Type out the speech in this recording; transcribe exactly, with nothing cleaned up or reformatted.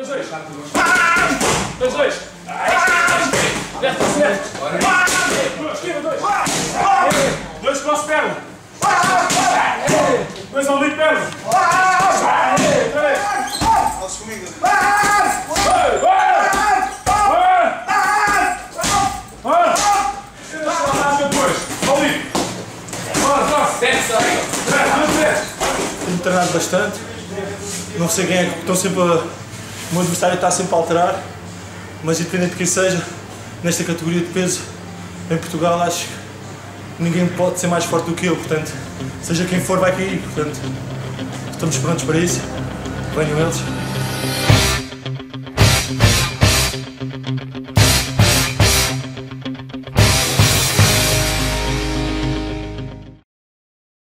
dois, dois. dois, dois. Left, left. Esquerda, dois. Dois cross perna. Dois ao meio perna. Posso comigo? Tenho treinado bastante, não sei quem é que estão sempre a... O meu adversário está sempre a alterar, mas independente de quem seja, nesta categoria de peso, em Portugal acho que ninguém pode ser mais forte do que eu, portanto, seja quem for vai cair, portanto, estamos prontos para isso, venham eles.